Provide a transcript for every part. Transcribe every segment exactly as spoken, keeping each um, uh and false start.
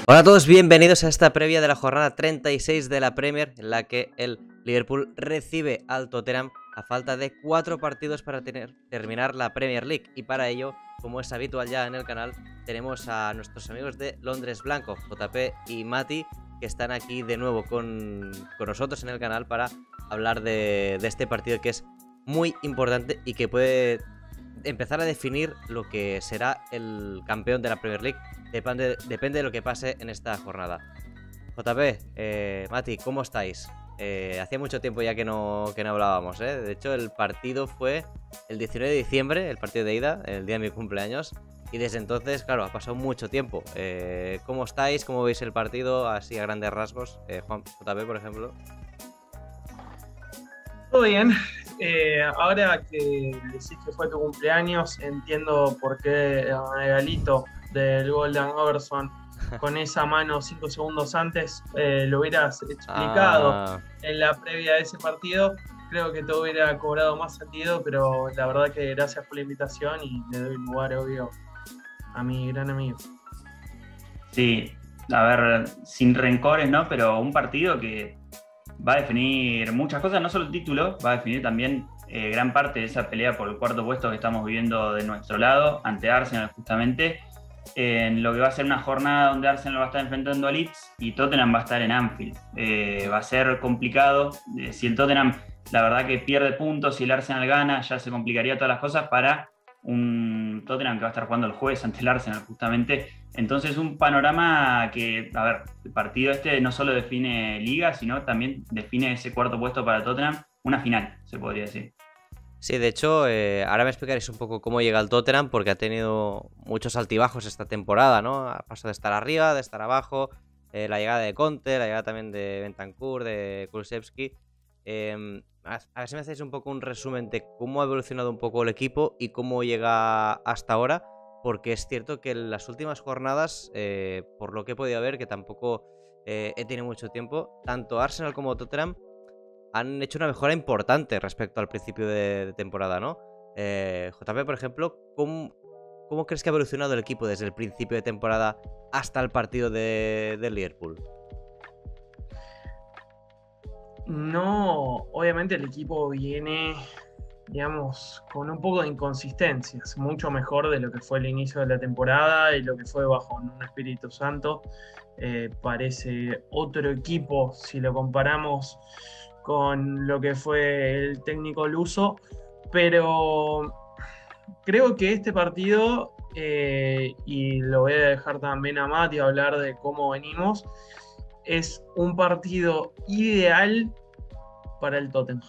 Hola a todos, bienvenidos a esta previa de la jornada treinta y seis de la Premier, en la que el Liverpool recibe al Tottenham a falta de cuatro partidos para tener, terminar la Premier League. Y para ello, como es habitual ya en el canal, tenemos a nuestros amigos de Londres Blanco, J P y Mati, que están aquí de nuevo con, con nosotros en el canal para hablar de, de este partido que es muy importante y que puede empezar a definir lo que será el campeón de la Premier League. Depende, depende de lo que pase en esta jornada. J P, eh, Mati, ¿cómo estáis? Eh, hacía mucho tiempo ya que no, que no hablábamos, ¿eh? De hecho, el partido fue el diecinueve de diciembre, el partido de ida, el día de mi cumpleaños. Y desde entonces, claro, ha pasado mucho tiempo. Eh, ¿Cómo estáis? ¿Cómo veis el partido? Así a grandes rasgos. Eh, Juan, J P, por ejemplo. Todo bien. Eh, ahora que decís que fue tu cumpleaños, entiendo por qué el regalito del gol de Robertson con esa mano cinco segundos antes eh, lo hubieras explicado Ah. en la previa de ese partido. Creo que te hubiera cobrado más sentido, pero la verdad que gracias por la invitación y le doy lugar, obvio, a mi gran amigo. Sí, a ver, sin rencores, ¿no? Pero un partido que va a definir muchas cosas, no solo el título, va a definir también eh, gran parte de esa pelea por el cuarto puesto que estamos viviendo de nuestro lado, ante Arsenal justamente, en lo que va a ser una jornada donde Arsenal va a estar enfrentando a Leeds y Tottenham va a estar en Anfield. Eh, va a ser complicado, eh, si el Tottenham la verdad que pierde puntos, si el Arsenal gana ya se complicaría todas las cosas para un Tottenham que va a estar jugando el jueves ante el Arsenal justamente. Entonces un panorama que, a ver, el partido este no solo define liga, sino también define ese cuarto puesto para Tottenham, una final, se podría decir. Sí, de hecho, eh, ahora me explicaréis un poco cómo llega el Tottenham, porque ha tenido muchos altibajos esta temporada, ¿no? Ha pasado de estar arriba, de estar abajo, eh, la llegada de Conte, la llegada también de Bentancur, de Kulusevski. Eh, a, a ver si me hacéis un poco un resumen de cómo ha evolucionado un poco el equipo y cómo llega hasta ahora, porque es cierto que en las últimas jornadas, eh, por lo que he podido ver, que tampoco eh, he tenido mucho tiempo, tanto Arsenal como Tottenham han hecho una mejora importante respecto al principio de, de temporada, ¿no? Eh, J P, por ejemplo, ¿cómo, ¿cómo crees que ha evolucionado el equipo desde el principio de temporada hasta el partido de, de Liverpool? No, obviamente el equipo viene, digamos, con un poco de inconsistencias, mucho mejor de lo que fue el inicio de la temporada y lo que fue bajo un Espíritu Santo. Eh, parece otro equipo si lo comparamos con lo que fue el técnico luso, pero creo que este partido, eh, y lo voy a dejar también a Mati hablar de cómo venimos, es un partido ideal para el Tottenham.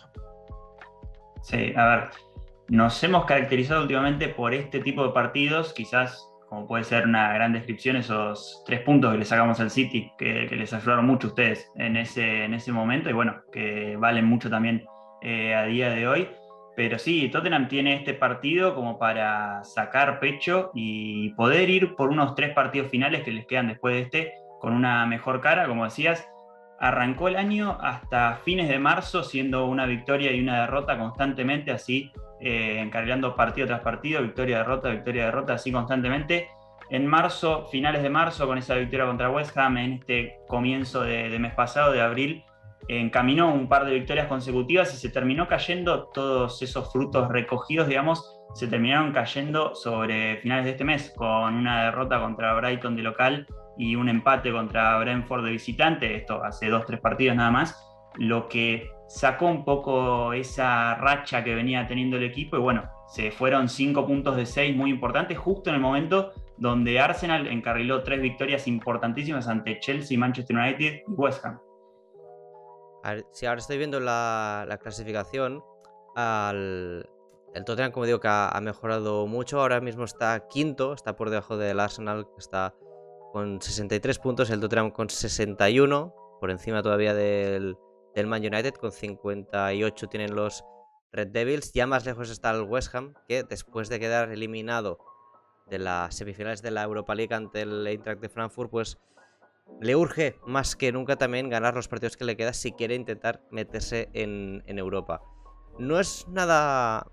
Sí, a ver, nos hemos caracterizado últimamente por este tipo de partidos, quizás como puede ser una gran descripción, esos tres puntos que le sacamos al City, que, que les ayudaron mucho a ustedes en ese, en ese momento y bueno, que valen mucho también eh, a día de hoy. Pero sí, Tottenham tiene este partido como para sacar pecho y poder ir por unos tres partidos finales que les quedan después de este con una mejor cara, como decías. Arrancó el año hasta fines de marzo siendo una victoria y una derrota constantemente, así eh, encarrilando partido tras partido, victoria, derrota, victoria, derrota, así constantemente. En marzo, finales de marzo, con esa victoria contra West Ham, en este comienzo de, de mes pasado, de abril, encaminó un par de victorias consecutivas y se terminó cayendo, todos esos frutos recogidos, digamos, se terminaron cayendo sobre finales de este mes, con una derrota contra Brighton de local y un empate contra Brentford de visitante, esto hace dos, tres partidos nada más, lo que sacó un poco esa racha que venía teniendo el equipo y bueno, se fueron cinco puntos de seis muy importantes justo en el momento donde Arsenal encarriló tres victorias importantísimas ante Chelsea, Manchester United y West Ham. A ver, si ahora estoy viendo la, la clasificación, al, el Tottenham, como digo, que ha, ha mejorado mucho, ahora mismo está quinto, está por debajo del Arsenal, que está con sesenta y tres puntos, el Tottenham con sesenta y uno, por encima todavía del, del Man United, con cincuenta y ocho tienen los Red Devils. Ya más lejos está el West Ham, que después de quedar eliminado de las semifinales de la Europa League ante el Eintracht de Frankfurt, pues le urge más que nunca también ganar los partidos que le quedan si quiere intentar meterse en, en Europa. No es nada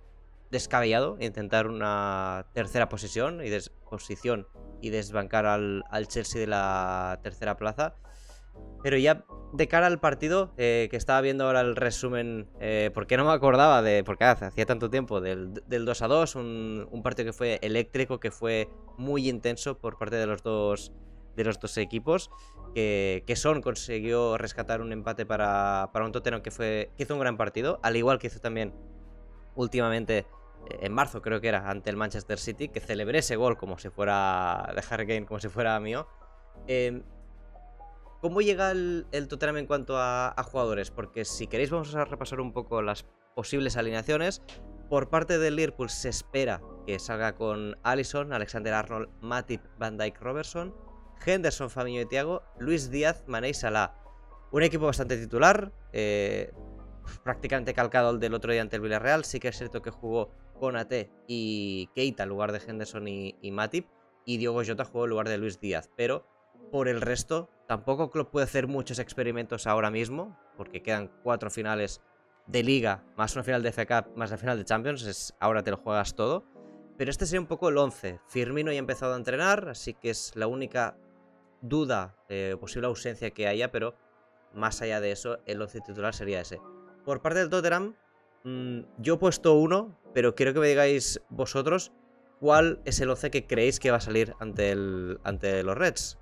descabellado intentar una tercera posición y, des posición y desbancar al, al Chelsea de la tercera plaza. Pero ya de cara al partido, eh, que estaba viendo ahora el resumen, eh, porque no me acordaba de, porque hacía tanto tiempo, del, del dos a dos, un, un partido que fue eléctrico, que fue muy intenso por parte de los dos, de los dos equipos, que, que Son consiguió rescatar un empate para, para un Tottenham que, fue, que hizo un gran partido, al igual que hizo también últimamente, eh, en marzo creo que era, ante el Manchester City, que celebré ese gol como si fuera de Harry Kane, como si fuera mío. Eh, ¿Cómo llega el, el Tottenham en cuanto a, a jugadores? Porque si queréis vamos a repasar un poco las posibles alineaciones. Por parte del Liverpool se espera que salga con Alisson, Alexander-Arnold, Matip, Van Dijk, Robertson, Henderson, Fabinho y Thiago, Luis Díaz, Mané y Salah. Un equipo bastante titular, eh, prácticamente calcado el del otro día ante el Villarreal. Sí que es cierto que jugó Konaté y Keita en lugar de Henderson y, y Matip, y Diogo Jota jugó en lugar de Luis Díaz, pero por el resto, tampoco Klopp puede hacer muchos experimentos ahora mismo, porque quedan cuatro finales de Liga, más una final de F A Cup, más la final de Champions, es, ahora te lo juegas todo. Pero este sería un poco el once. Firmino ya ha empezado a entrenar, así que es la única duda, eh, posible ausencia que haya, pero más allá de eso, el once titular sería ese. Por parte del Tottenham, mmm, yo he puesto uno, pero quiero que me digáis vosotros cuál es el once que creéis que va a salir ante, el, ante los Reds.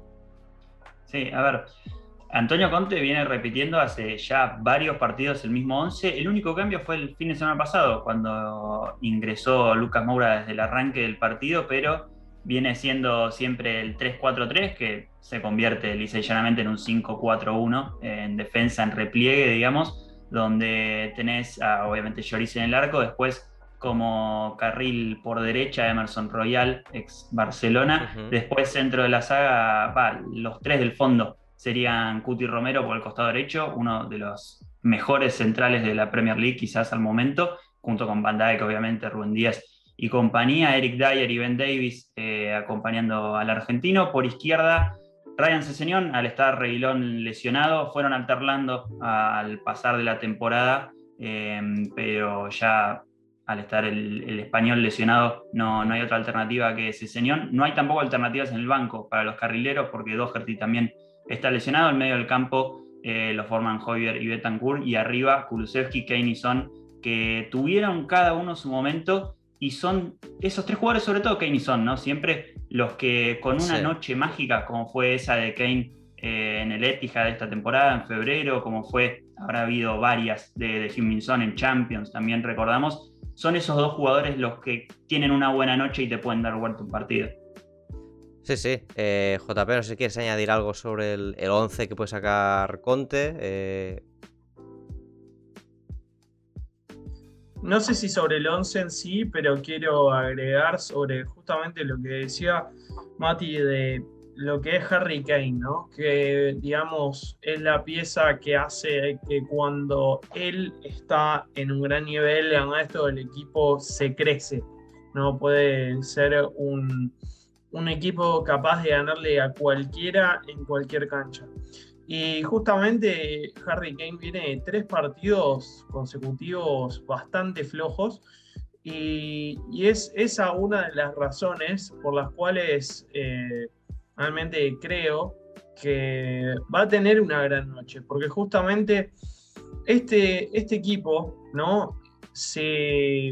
Sí, a ver, Antonio Conte viene repitiendo hace ya varios partidos el mismo once. El único cambio fue el fin de semana pasado, cuando ingresó Lucas Moura desde el arranque del partido, pero viene siendo siempre el tres cuatro tres, que se convierte lisa y llanamente en un cinco cuatro uno, en defensa, en repliegue, digamos, donde tenés a, obviamente, Lloris en el arco, después como carril por derecha Emerson Royal, ex Barcelona, uh-huh. Después centro de la saga, va, los tres del fondo serían Cuti Romero por el costado derecho, uno de los mejores centrales de la Premier League quizás al momento, junto con Van Dijk, obviamente, Rubén Díaz y compañía, Eric Dyer y Ben Davies eh, acompañando al argentino. Por izquierda, Ryan Sessegnon, al estar Reguilón lesionado, fueron alternando al pasar de la temporada, eh, pero ya al estar el, el español lesionado, no, no hay otra alternativa que Sessegnon. No hay tampoco alternativas en el banco para los carrileros, porque Doherty también está lesionado. En medio del campo eh, lo forman Højbjerg y Bentancur, y arriba Kulusevski, Kane y Son, que tuvieron cada uno su momento, y son esos tres jugadores, sobre todo Kane y Son, ¿no? Siempre los que con una sí. noche mágica, como fue esa de Kane eh, en el Etihad de esta temporada, en febrero, como fue, habrá habido varias de, de Heung-min Son en Champions, también recordamos, son esos dos jugadores los que tienen una buena noche y te pueden dar vuelta un partido. Sí, sí. Eh, J P, no sé si quieres añadir algo sobre el, el once que puede sacar Conte. Eh... No sé si sobre el once en sí, pero quiero agregar sobre justamente lo que decía Mati de lo que es Harry Kane, ¿no? Que, digamos, es la pieza que hace que cuando él está en un gran nivel, en esto el equipo se crece, ¿no? Puede ser un, un equipo capaz de ganarle a cualquiera en cualquier cancha. Y justamente Harry Kane viene de tres partidos consecutivos bastante flojos, y, y es esa una de las razones por las cuales eh, realmente creo que va a tener una gran noche, porque justamente este, este equipo, ¿no? se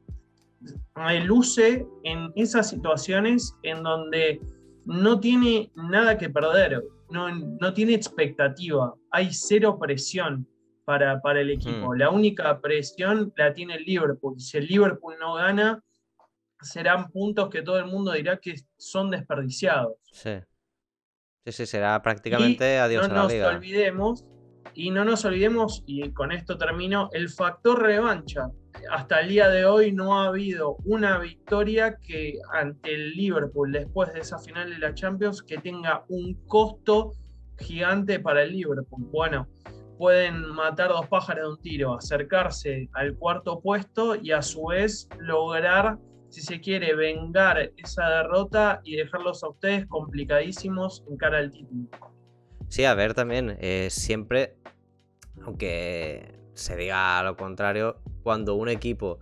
luce en esas situaciones en donde no tiene nada que perder, no, no tiene expectativa, hay cero presión para, para el equipo. Hmm. La única presión la tiene el Liverpool. Si el Liverpool no gana, serán puntos que todo el mundo dirá que son desperdiciados. Sí, sí, sí, será prácticamente y adiós no a la liga. Nos olvidemos, y no nos olvidemos, y con esto termino, el factor revancha. Hasta el día de hoy no ha habido una victoria que ante el Liverpool después de esa final de la Champions que tenga un costo gigante para el Liverpool. Bueno, pueden matar dos pájaros de un tiro, acercarse al cuarto puesto y a su vez lograr, si se quiere, vengar esa derrota y dejarlos a ustedes complicadísimos en cara al título. Sí, a ver, también, eh, siempre, aunque se diga lo contrario, cuando un equipo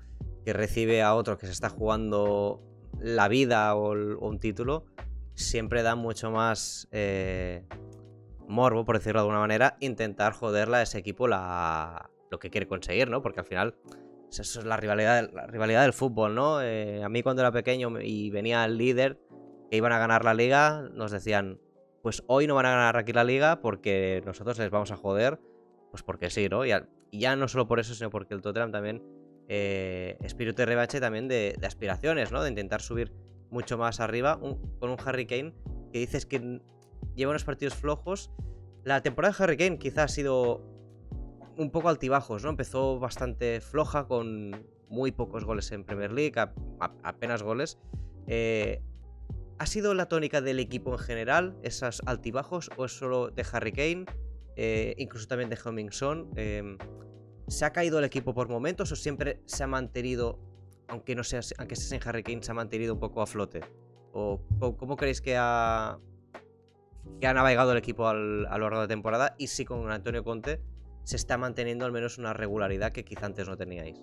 que recibe a otro que se está jugando la vida o, el, o un título, siempre da mucho más eh, morbo, por decirlo de alguna manera, intentar joderle a ese equipo la, lo que quiere conseguir, ¿no? Porque al final eso es la rivalidad, la rivalidad del fútbol, ¿no? Eh, a mí cuando era pequeño y venía el líder que iban a ganar la liga, nos decían, pues hoy no van a ganar aquí la liga porque nosotros les vamos a joder, pues porque sí, ¿no? Y, a, y ya no solo por eso, sino porque el Tottenham también, eh, espíritu de revancha también de, de aspiraciones, ¿no? De intentar subir mucho más arriba, un, con un Harry Kane que dices que lleva unos partidos flojos. La temporada de Harry Kane quizá ha sido un poco altibajos, ¿no? Empezó bastante floja con muy pocos goles en Premier League, a, a, apenas goles. Eh, ¿Ha sido la tónica del equipo en general, esos altibajos, o es solo de Harry Kane, eh, incluso también de Heung-min Son? Eh, ¿Se ha caído el equipo por momentos o siempre se ha mantenido, aunque no sea, aunque sea en Harry Kane, se ha mantenido un poco a flote? ¿O cómo creéis que ha, que ha navegado el equipo al, a lo largo de la temporada? Y si con Antonio Conte se está manteniendo al menos una regularidad que quizá antes no teníais.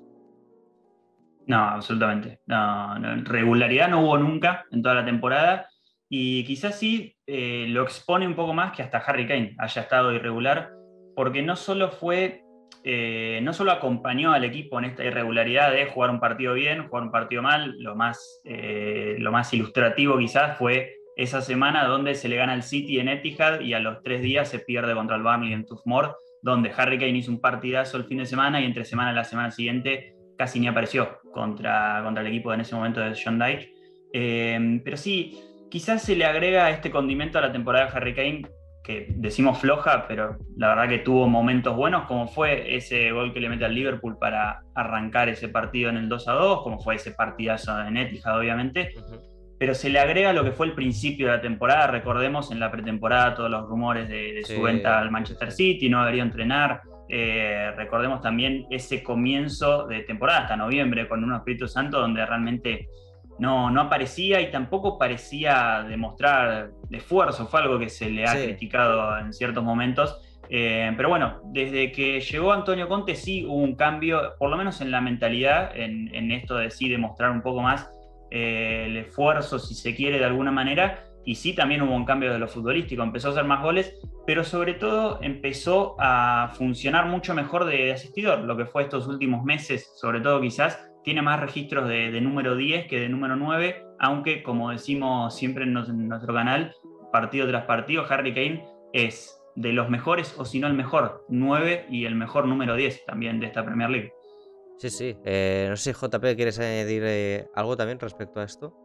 No, absolutamente. No, no, regularidad no hubo nunca en toda la temporada y quizás sí eh, lo expone un poco más que hasta Harry Kane haya estado irregular, porque no solo fue, eh, no solo acompañó al equipo en esta irregularidad de jugar un partido bien, jugar un partido mal. Lo más, eh, lo más ilustrativo quizás fue esa semana donde se le gana al City en Etihad y a los tres días se pierde contra el Burnley en Turf Moor, donde Harry Kane hizo un partidazo el fin de semana y entre semana la semana siguiente casi ni apareció contra, contra el equipo en ese momento de John Dyke. Eh, pero sí, quizás se le agrega este condimento a la temporada de Harry Kane, que decimos floja, pero la verdad que tuvo momentos buenos, como fue ese gol que le mete al Liverpool para arrancar ese partido en el dos a dos, como fue ese partidazo en Etihad, obviamente. Uh-huh. Pero se le agrega lo que fue el principio de la temporada. Recordemos en la pretemporada todos los rumores de, de sí. su venta al Manchester City, no debería entrenar. Eh, recordemos también ese comienzo de temporada hasta noviembre con un Espíritu Santo donde realmente no, no aparecía y tampoco parecía demostrar esfuerzo. Fue algo que se le ha sí. criticado en ciertos momentos, eh, pero bueno, desde que llegó Antonio Conte sí hubo un cambio, por lo menos en la mentalidad, en, en esto de sí demostrar un poco más eh, el esfuerzo, si se quiere, de alguna manera. Y sí, también hubo un cambio de lo futbolístico, empezó a hacer más goles, pero sobre todo empezó a funcionar mucho mejor de, de asistidor, lo que fue estos últimos meses, sobre todo quizás, tiene más registros de, de número diez que de número nueve, aunque como decimos siempre en, nos, en nuestro canal, partido tras partido, Harry Kane es de los mejores, o si no el mejor, nueve y el mejor número diez también de esta Premier League. Sí, sí, eh, no sé si J P quieres añadir eh, algo también respecto a esto.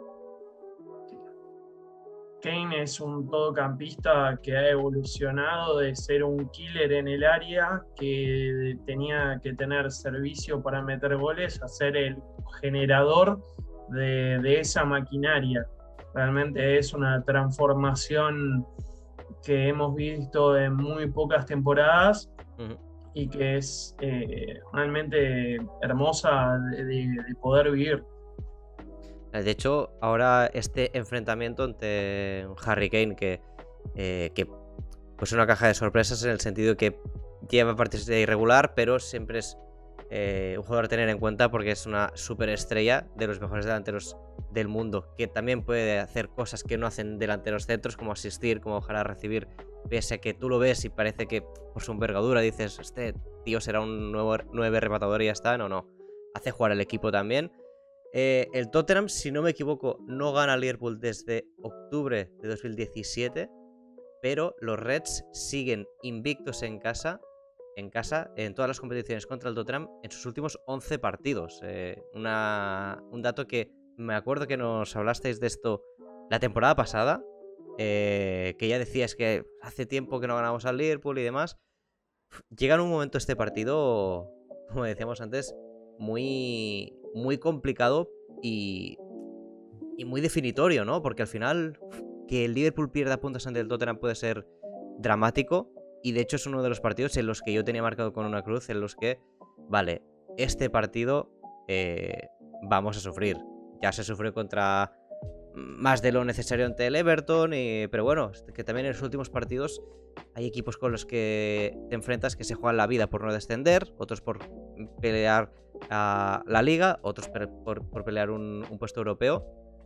Kane es un todocampista que ha evolucionado de ser un killer en el área, que tenía que tener servicio para meter goles, a ser el generador de, de esa maquinaria. Realmente es una transformación que hemos visto en muy pocas temporadas uh-huh. y que es eh, realmente hermosa de, de, de poder vivir. De hecho, ahora este enfrentamiento entre Harry Kane, que, eh, que pues una caja de sorpresas en el sentido que lleva partidos de irregular, pero siempre es eh, un jugador a tener en cuenta porque es una superestrella de los mejores delanteros del mundo, que también puede hacer cosas que no hacen delanteros centros, como asistir, como ojalá recibir, pese a que tú lo ves y parece que por su envergadura dices, este tío será un nuevo nueve rematador y ya está. No, no, hace jugar al equipo también. Eh, el Tottenham, si no me equivoco, no gana al Liverpool desde octubre de dos mil diecisiete, pero los Reds siguen invictos en casa, en casa, en todas las competiciones contra el Tottenham en sus últimos once partidos. Eh, una, un dato que me acuerdo que nos hablasteis de esto la temporada pasada, eh, que ya decías que hace tiempo que no ganamos al Liverpool y demás. Llega en un momento este partido, como decíamos antes, muy... muy complicado y, y muy definitorio, ¿no? Porque al final que el Liverpool pierda puntos ante el Tottenham puede ser dramático, y de hecho es uno de los partidos en los que yo tenía marcado con una cruz, en los que, vale, este partido eh, vamos a sufrir. Ya se sufrió contra más de lo necesario ante el Everton, y, pero bueno, que también en los últimos partidos hay equipos con los que te enfrentas que se juegan la vida por no descender, otros por pelear a la Liga, otros por, por, por pelear un, un puesto europeo.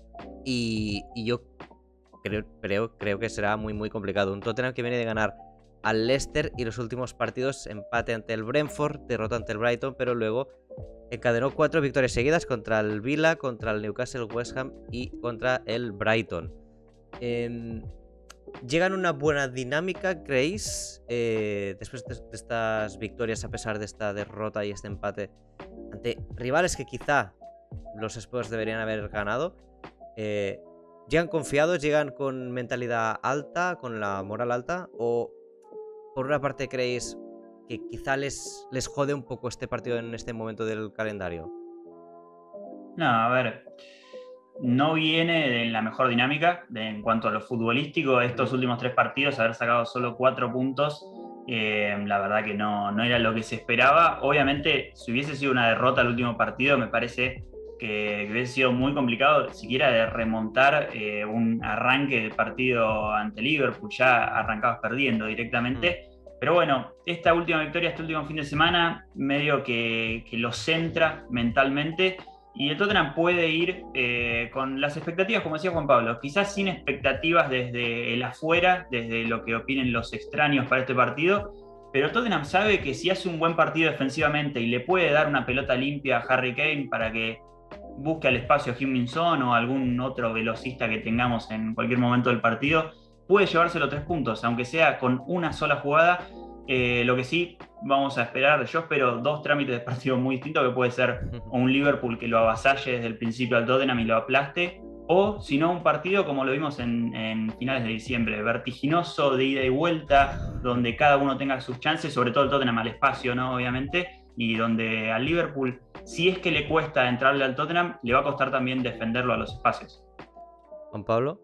Y, y yo creo, creo, creo que será muy, muy complicado. Un Tottenham que viene de ganar al Leicester y los últimos partidos empate ante el Brentford, derrota ante el Brighton, pero luego encadenó cuatro victorias seguidas contra el Villa, contra el Newcastle, West Ham y contra el Brighton. Eh, ¿Llegan una buena dinámica, creéis? Eh, después de, de estas victorias, a pesar de esta derrota y este empate ante rivales que quizá los Spurs deberían haber ganado. Eh, ¿Llegan confiados? ¿Llegan con mentalidad alta? ¿Con la moral alta? ¿O por una parte creéis que quizá les, les jode un poco este partido en este momento del calendario? No, a ver, no viene en la mejor dinámica de, en cuanto a lo futbolístico. Estos últimos tres partidos, haber sacado solo cuatro puntos, eh, la verdad que no, no era lo que se esperaba. Obviamente, si hubiese sido una derrota el último partido, me parece que, que hubiese sido muy complicado siquiera de remontar eh, un arranque del partido ante Liverpool. Ya arrancabas perdiendo directamente. Mm. Pero bueno, esta última victoria, este último fin de semana, medio que, que lo centra mentalmente. Y el Tottenham puede ir eh, con las expectativas, como decía Juan Pablo, quizás sin expectativas desde el afuera, desde lo que opinen los extraños para este partido, pero Tottenham sabe que si hace un buen partido defensivamente y le puede dar una pelota limpia a Harry Kane para que busque al espacio a Heung-min Son o algún otro velocista que tengamos en cualquier momento del partido, puede llevarse los tres puntos, aunque sea con una sola jugada. Eh, lo que sí vamos a esperar, yo espero dos trámites de partido muy distintos, que puede ser un Liverpool que lo avasalle desde el principio al Tottenham y lo aplaste, o si no un partido como lo vimos en, en finales de diciembre, vertiginoso, de ida y vuelta, donde cada uno tenga sus chances, sobre todo el Tottenham al espacio, ¿no? Obviamente, y donde al Liverpool, si es que le cuesta entrarle al Tottenham, le va a costar también defenderlo a los espacios. Juan Pablo.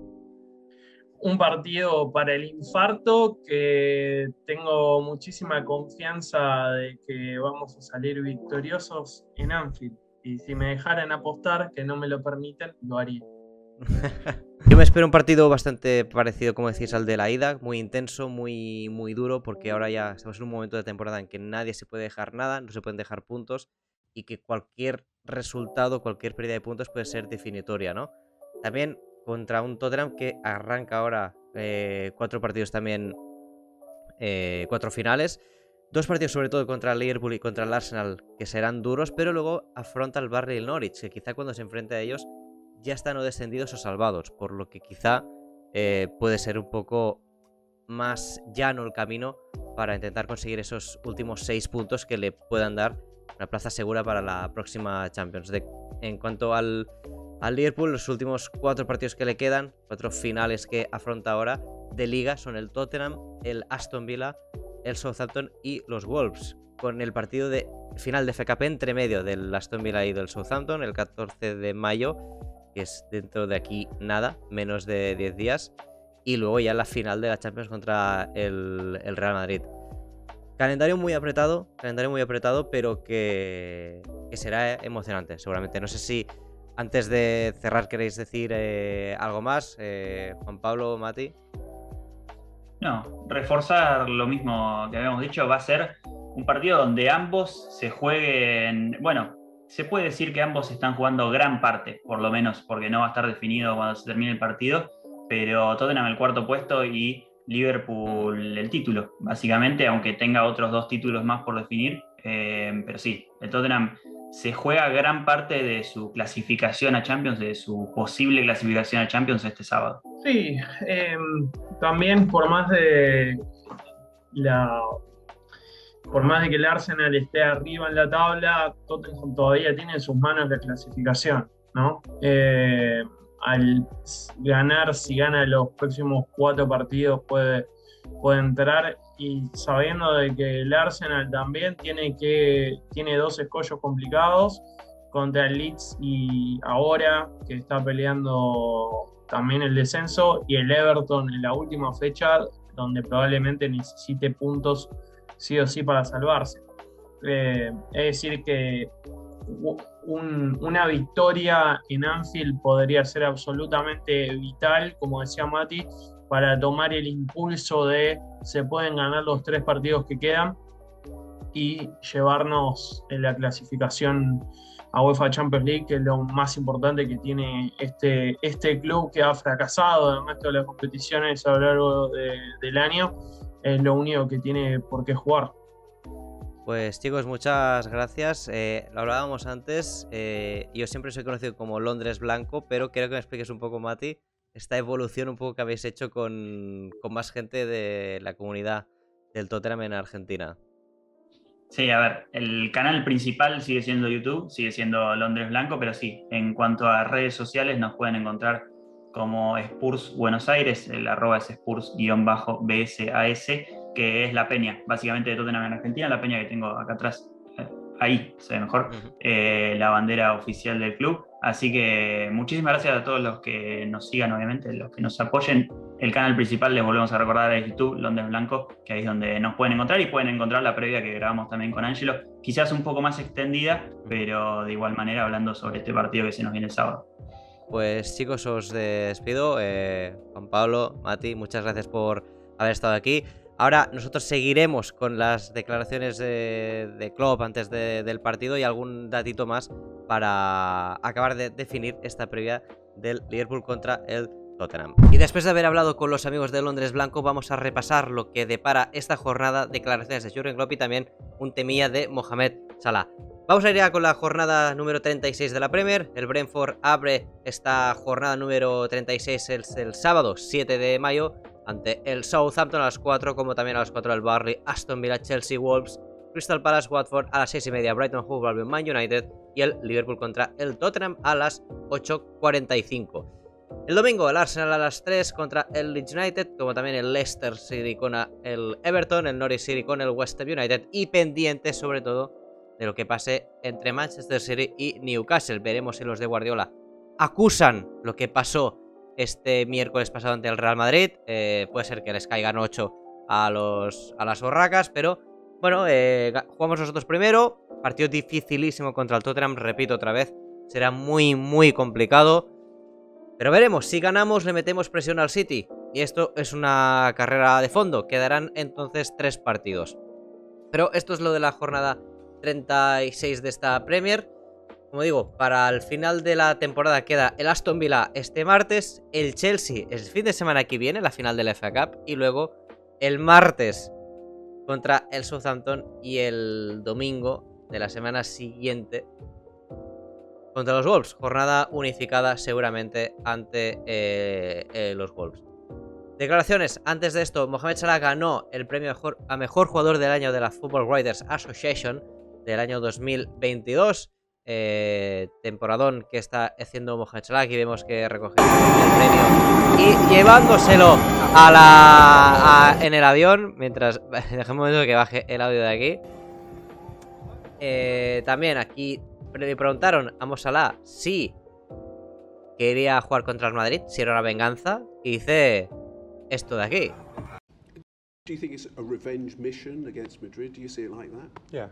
Un partido para el infarto que tengo muchísima confianza de que vamos a salir victoriosos en Anfield. Y si me dejaran apostar, que no me lo permiten, lo haría. Yo me espero un partido bastante parecido, como decís, al de la ida, muy intenso, muy, muy duro, porque ahora ya estamos en un momento de temporada en que nadie se puede dejar nada, no se pueden dejar puntos, y que cualquier resultado, cualquier pérdida de puntos puede ser definitoria, ¿no? También contra un Tottenham que arranca ahora eh, cuatro partidos también, eh, cuatro finales, dos partidos sobre todo contra el Liverpool y contra el Arsenal que serán duros, pero luego afronta el Burnley y el Norwich, que quizá cuando se enfrente a ellos ya están o descendidos o salvados, por lo que quizá eh, puede ser un poco más llano el camino para intentar conseguir esos últimos seis puntos que le puedan dar una plaza segura para la próxima Champions. De, en cuanto al Al Liverpool, los últimos cuatro partidos que le quedan, cuatro finales que afronta ahora de Liga, son el Tottenham, el Aston Villa, el Southampton y los Wolves, con el partido de final de F K P entre medio del Aston Villa y del Southampton el catorce de mayo, que es dentro de aquí nada, menos de diez días, y luego ya la final de la Champions contra el, el Real Madrid. Calendario muy apretado, calendario muy apretado, pero que, que será emocionante, seguramente. No sé si antes de cerrar queréis decir eh, algo más, eh, Juan Pablo, Mati. No, reforzar lo mismo que habíamos dicho, va a ser un partido donde ambos se jueguen, bueno, se puede decir que ambos están jugando gran parte, por lo menos, porque no va a estar definido cuando se termine el partido, pero Tottenham el cuarto puesto y Liverpool el título, básicamente, aunque tenga otros dos títulos más por definir, eh, pero sí, el Tottenham se juega gran parte de su clasificación a Champions, de su posible clasificación a Champions este sábado. Sí, eh, también por más de la por más de que el Arsenal esté arriba en la tabla, Tottenham todavía tiene en sus manos la clasificación, ¿no? Eh, al ganar, si gana los próximos cuatro partidos, puede, puede entrar, y sabiendo de que el Arsenal también tiene, que, tiene dos escollos complicados contra el Leeds y ahora que está peleando también el descenso, y el Everton en la última fecha, donde probablemente necesite puntos sí o sí para salvarse. Eh, es decir que un, una victoria en Anfield podría ser absolutamente vital, como decía Mati, para tomar el impulso de se pueden ganar los tres partidos que quedan y llevarnos en la clasificación a UEFA Champions League, que es lo más importante que tiene este, este club que ha fracasado en el resto de las competiciones a lo largo de, del año. Es lo único que tiene por qué jugar. Pues chicos, muchas gracias. Eh, lo hablábamos antes, eh, yo siempre soy conocido como Londres Blanco, pero quiero que me expliques un poco, Mati, esta evolución un poco que habéis hecho con, con más gente de la comunidad del Tottenham en Argentina. Sí, a ver, el canal principal sigue siendo YouTube, sigue siendo Londres Blanco, pero sí, en cuanto a redes sociales nos pueden encontrar como Spurs Buenos Aires, el arroba es Spurs-B S A S, que es la peña, básicamente de Tottenham en Argentina, la peña que tengo acá atrás, ahí se ve mejor, uh-huh. eh, la bandera oficial del club. Así que muchísimas gracias a todos los que nos sigan, obviamente, los que nos apoyen. El canal principal, les volvemos a recordar, es YouTube, Londres Blanco, que ahí es donde nos pueden encontrar y pueden encontrar la previa que grabamos también con Ángelo, quizás un poco más extendida, pero de igual manera hablando sobre este partido que se nos viene el sábado. Pues chicos, os despido. Eh, Juan Pablo, Mati, muchas gracias por haber estado aquí. Ahora nosotros seguiremos con las declaraciones de, de Klopp antes de, del partido y algún datito más para acabar de definir esta previa del Liverpool contra el Tottenham. Y después de haber hablado con los amigos de Londres Blanco, vamos a repasar lo que depara esta jornada, declaraciones de Jürgen Klopp y también un temilla de Mohamed Salah. Vamos a ir ya con la jornada número treinta y seis de la Premier. El Brentford abre esta jornada número treinta y seis el, el sábado siete de mayo ante el Southampton a las cuatro, como también a las cuatro el Burnley, Aston Villa, Chelsea, Wolves, Crystal Palace, Watford a las seis y media, Brighton, Hove Albion, Man United y el Liverpool contra el Tottenham a las ocho cuarenta y cinco. El domingo el Arsenal a las tres contra el Leeds United, como también el Leicester City con el Everton, el Norwich City con el West Ham United y pendiente sobre todo de lo que pase entre Manchester City y Newcastle. Veremos si los de Guardiola acusan lo que pasó este miércoles pasado ante el Real Madrid. Eh, puede ser que les caigan ocho a, los, a las borracas, pero bueno, eh, jugamos nosotros primero. Partido dificilísimo contra el Tottenham, repito otra vez, será muy muy complicado. Pero veremos, si ganamos le metemos presión al City. Y esto es una carrera de fondo, quedarán entonces tres partidos. Pero esto es lo de la jornada treinta y seis de esta Premier. Como digo, para el final de la temporada queda el Aston Villa este martes, el Chelsea el fin de semana que viene, la final de la F A Cup, y luego el martes contra el Southampton y el domingo de la semana siguiente contra los Wolves. Jornada unificada seguramente ante eh, eh, los Wolves. Declaraciones. Antes de esto, Mohamed Salah ganó el premio mejor, a mejor jugador del año de la Football Writers Association del año dos mil veintidós. Eh, temporadón que está haciendo Mohamed Salah. Aquí vemos que recoge el premio y llevándoselo a la a, en el avión. Mientras, dejemos un momento que baje el audio de aquí. Eh, también aquí le preguntaron a Mo Salah si quería jugar contra el Madrid, si era una venganza, y dice esto de aquí. Do you think it's a revenge mission against Madrid? Do you see it like that? Yeah.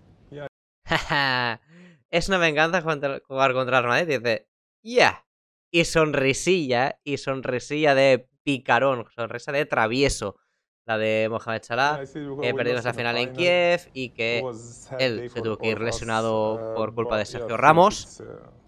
Es una venganza jugar contra el Madrid. Dice, ya. Yeah. Y sonrisilla, y sonrisilla de picarón, sonrisa de travieso. La de Mohamed Salah, que perdimos la final en Kiev y que él se tuvo que ir lesionado por culpa de Sergio Ramos.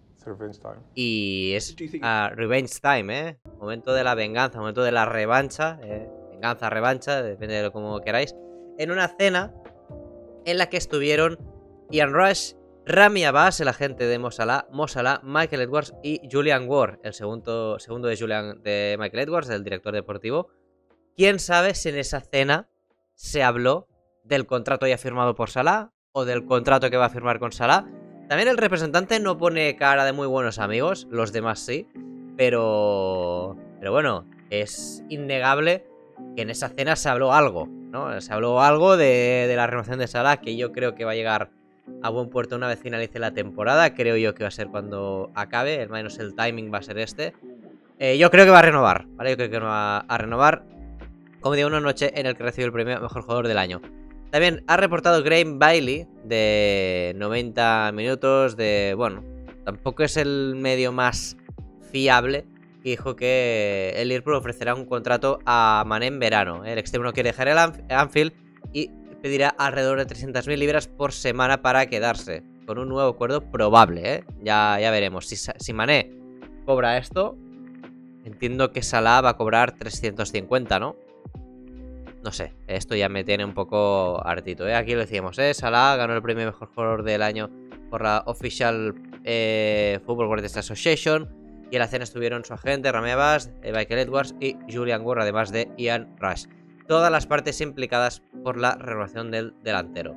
Y es uh, revenge time, ¿eh? Momento de la venganza, momento de la revancha. Eh, venganza, revancha, depende de lo como queráis. En una cena en la que estuvieron Ian Rush, Rami Abbas, el agente de Mo Salah, Mo Salah, Michael Edwards y Julian Ward, el segundo, segundo de, Julian, de Michael Edwards, el director deportivo. ¿Quién sabe si en esa cena se habló del contrato ya firmado por Salah o del contrato que va a firmar con Salah? También el representante no pone cara de muy buenos amigos, los demás sí, pero, pero bueno, es innegable que en esa cena se habló algo, ¿no? Se habló algo de, de la renovación de Salah, que yo creo que va a llegar a buen puerto una vez finalice la temporada. Creo yo que va a ser cuando acabe, al menos el timing va a ser este. Eh, yo creo que va a renovar, ¿vale? Yo creo que va a renovar. Como digo, una noche en el que recibió el premio Mejor Jugador del Año. También ha reportado Graham Bailey de noventa minutos, de... bueno, tampoco es el medio más fiable, que dijo que el Liverpool ofrecerá un contrato a Mané en verano. El extremo no quiere dejar el Anfield y pedirá alrededor de trescientas mil libras por semana para quedarse, con un nuevo acuerdo probable, ¿eh? Ya, ya veremos. Si, si Mané cobra esto, entiendo que Salah va a cobrar trescientos cincuenta, ¿no? No sé, esto ya me tiene un poco hartito, ¿eh? Aquí lo decíamos, ¿eh? Salah ganó el premio Mejor Jugador del Año por la Official eh, Football Broadcast Association. Y en la cena estuvieron su agente, Rami Abbas, Michael Edwards y Julian Ward, además de Ian Rush. Todas las partes implicadas por la renovación del delantero.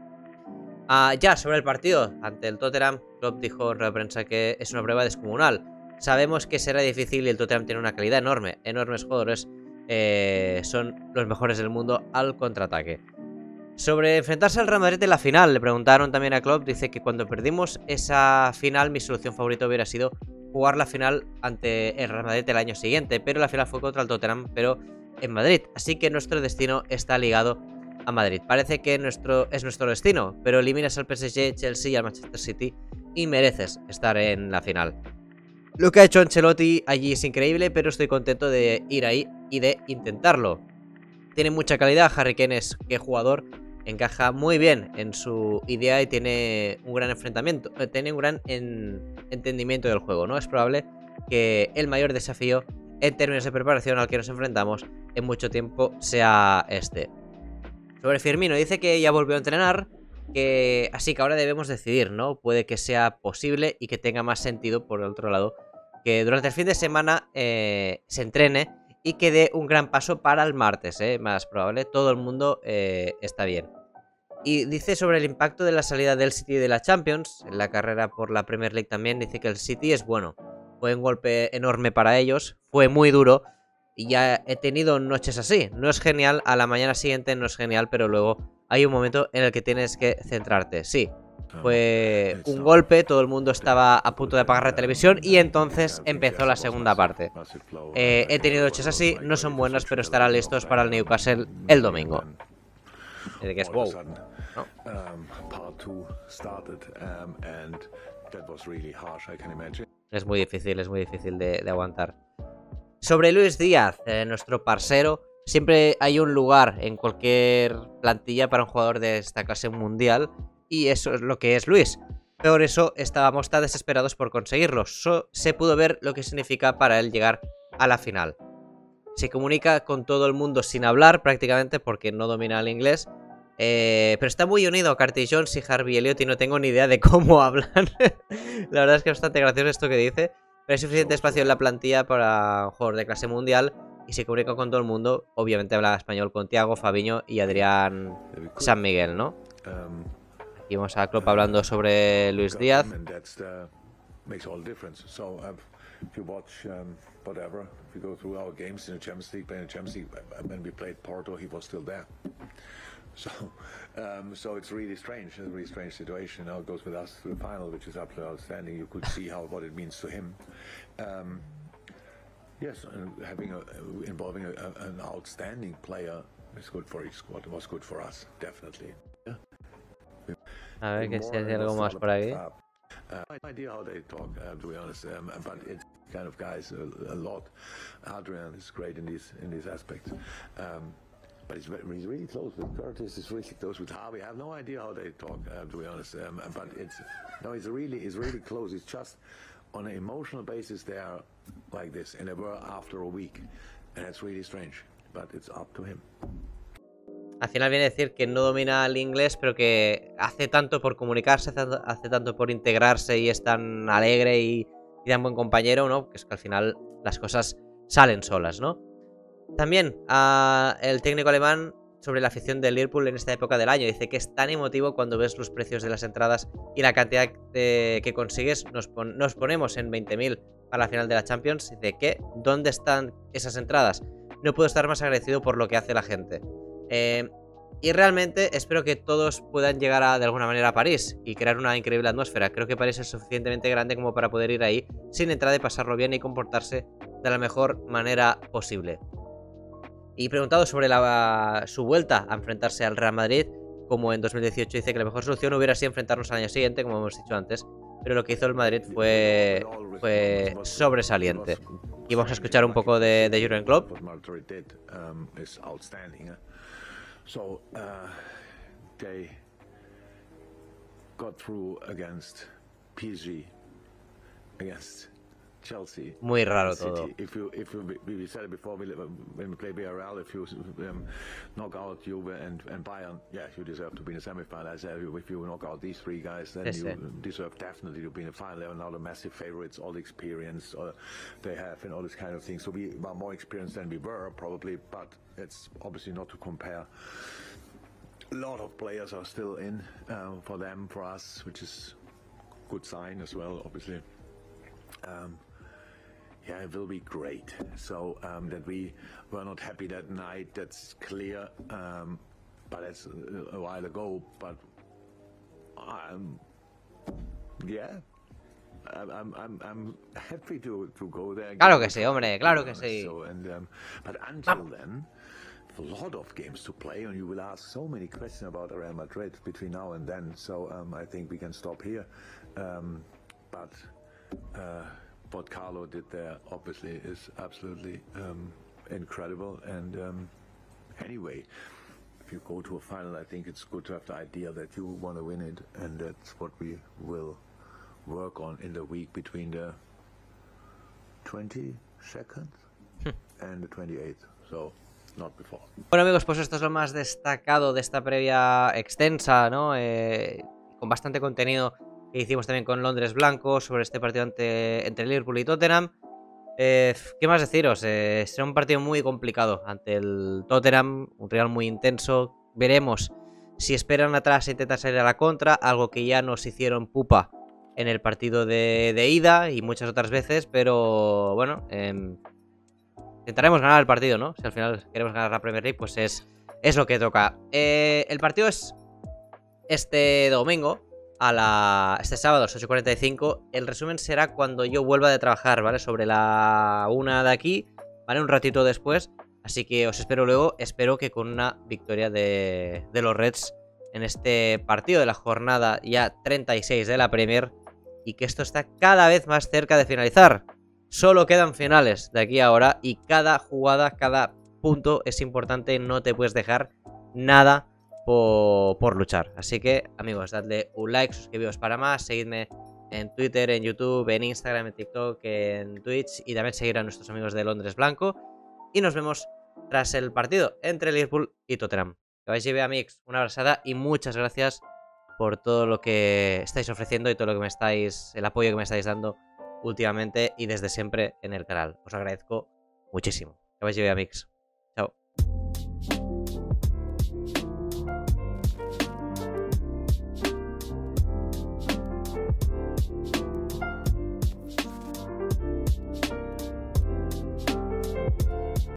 Ah, ya, sobre el partido ante el Tottenham, Klopp dijo en rueda de prensa que es una prueba descomunal. Sabemos que será difícil y el Tottenham tiene una calidad enorme. Enormes jugadores, eh, son los mejores del mundo al contraataque. Sobre enfrentarse al Real Madrid en la final, le preguntaron también a Klopp. Dice que cuando perdimos esa final, mi solución favorita hubiera sido jugar la final ante el Real Madrid el año siguiente, pero la final fue contra el Tottenham, pero en Madrid. Así que nuestro destino está ligado a Madrid. Parece que nuestro, es nuestro destino, pero eliminas al P S G, Chelsea y al Manchester City y mereces estar en la final. Lo que ha hecho Ancelotti allí es increíble, pero estoy contento de ir ahí y de intentarlo. Tiene mucha calidad, Harry Kane es que jugador, encaja muy bien en su idea y tiene un gran enfrentamiento, tiene un gran en, entendimiento del juego, ¿no? Es probable que el mayor desafío en términos de preparación al que nos enfrentamos en mucho tiempo sea este. Sobre Firmino, dice que ya volvió a entrenar, que así que ahora debemos decidir, ¿no? Puede que sea posible y que tenga más sentido, por el otro lado, que durante el fin de semana eh, se entrene y que dé un gran paso para el martes, ¿eh? Más probable, todo el mundo eh, está bien. Y dice sobre el impacto de la salida del City de la Champions, en la carrera por la Premier League también, dice que el City es bueno. Fue un golpe enorme para ellos, fue muy duro y ya he tenido noches así. No es genial, a la mañana siguiente no es genial, pero luego hay un momento en el que tienes que centrarte. Sí, fue un golpe, todo el mundo estaba a punto de apagar la televisión y entonces empezó la segunda parte. Eh, he tenido noches así, no son buenas, pero estarán listos para el Newcastle el domingo. De que es wow, ¿no? Es muy difícil, es muy difícil de, de aguantar. Sobre Luis Díaz, eh, nuestro parcero, siempre hay un lugar en cualquier plantilla para un jugador de esta clase mundial y eso es lo que es Luis. Por eso estábamos tan desesperados por conseguirlo. So, se pudo ver lo que significa para él llegar a la final. Se comunica con todo el mundo sin hablar prácticamente porque no domina el inglés. Eh, pero está muy unido a Curtis Jones y Harvey Elliott y no tengo ni idea de cómo hablan. La verdad es que es bastante gracioso esto que dice. Pero hay suficiente espacio en la plantilla para un jugador de clase mundial y se comunica con todo el mundo. Obviamente habla español con Thiago, Fabinho y Adrián San Miguel, ¿no? Aquí vamos a Klopp hablando sobre Luis Díaz. If you watch um, whatever, if you go through our games in the Champions League, playing the Champions League, when we played Porto, he was still there. So, um, so it's really strange. It's a really strange situation. Now it goes with us to the final, which is absolutely outstanding. You could see how what it means to him. Um, yes, and having a, involving a, a, an outstanding player is good for each squad. It was good for us, definitely. Yeah. A ver que si hay algo más por aquí. Uh, no idea how they talk, uh, to be honest, um, but it's kind of guys a, a lot. Adrian is great in these in these aspects, um, but he's, very, he's really close with Curtis. He's really close with Harvey. I have no idea how they talk, uh, to be honest, um, but it's no, he's really he's really close. It's just on an emotional basis they are like this, and they were after a week, and it's really strange. But it's up to him. Al final viene a decir que no domina el inglés, pero que hace tanto por comunicarse, hace tanto por integrarse y es tan alegre y, y tan buen compañero, ¿no? Que es que al final las cosas salen solas, ¿no? También uh, el técnico alemán sobre la afición del Liverpool en esta época del año. Dice que es tan emotivo cuando ves los precios de las entradas y la cantidad de, que consigues. Nos, pon, nos ponemos en veinte mil para la final de la Champions. Dice que, ¿dónde están esas entradas? No puedo estar más agradecido por lo que hace la gente. Eh, y realmente espero que todos puedan llegar a, de alguna manera a París y crear una increíble atmósfera. Creo que París es suficientemente grande como para poder ir ahí sin entrada y pasarlo bien y comportarse de la mejor manera posible. Y preguntado sobre la, su vuelta a enfrentarse al Real Madrid, como en dos mil dieciocho, dice que la mejor solución hubiera sido enfrentarnos al año siguiente, como hemos dicho antes, pero lo que hizo el Madrid fue, fue sobresaliente. Y vamos a escuchar un poco de, de Jürgen Klopp. So, uh, they got through against P S G, against Chelsea. Muy raro City. todo. If you, if you, we said it before, we, when we play Villarreal, if you um, knock out Juve and, and Bayern, yeah, you deserve to be in the semi-final. I said, if you knock out these three guys, then Yes, you sir. deserve definitely to be in the final. They're now the massive favorites, all the experience uh, they have and all this kind of thing. So we are more experienced than we were, probably, but it's obviously not to compare. A lot of players are still in uh, for them, for us, which is a good sign as well, obviously. Um, Yeah, it will be great. So um, that we were not happy that night, that's clear. Um, but that's a, a while ago. But um, yeah, I'm I'm I'm, I'm happy to to go there. and Claro give que it sí, a hombre, try, to claro be que honest. sí. So, and, um, but until then, a lot of games to play, and you will ask so many questions about Real Madrid between now and then. So um, I think we can stop here. Um, but. Uh, What Carlo did there obviously is absolutely um, incredible. And um, anyway, if you go to a final, I think it's good to have the idea that you want to win it, and that's what we will work on in the week between the twenty-second and the twenty-eighth. So not before. Bueno, amigos, pues esto es lo más destacado de esta previa extensa, ¿no? Eh, con bastante contenido que hicimos también con Londres Blanco sobre este partido ante, entre Liverpool y Tottenham. Eh, ¿Qué más deciros? Eh, será un partido muy complicado ante el Tottenham, un rival muy intenso. Veremos si esperan atrás e intentan salir a la contra, algo que ya nos hicieron pupa en el partido de, de ida y muchas otras veces, pero bueno, eh, intentaremos ganar el partido, ¿no? Si al final queremos ganar la Premier League, pues es, es lo que toca. Eh, el partido es este domingo. A la... Este sábado a las ocho y cuarenta y cinco. El resumen será cuando yo vuelva de trabajar, ¿vale? Sobre la una de aquí, ¿vale? Un ratito después. Así que os espero luego. Espero que con una victoria de, de los Reds en este partido de la jornada ya treinta y seis de la Premier. Y que esto está cada vez más cerca de finalizar. Solo quedan finales de aquí a ahora. Y cada jugada, cada punto es importante. No te puedes dejar nada Por, por luchar. Así que, amigos, dadle un like, suscribiros para más, seguidme en Twitter, en YouTube, en Instagram, en TikTok, en Twitch y también seguir a nuestros amigos de Londres Blanco. Y nos vemos tras el partido entre Liverpool y Tottenham. Que vais a ver, amigos, una abrazada y muchas gracias por todo lo que estáis ofreciendo y todo lo que me estáis, el apoyo que me estáis dando últimamente y desde siempre en el canal. Os agradezco muchísimo. Que vais a ver, amigos.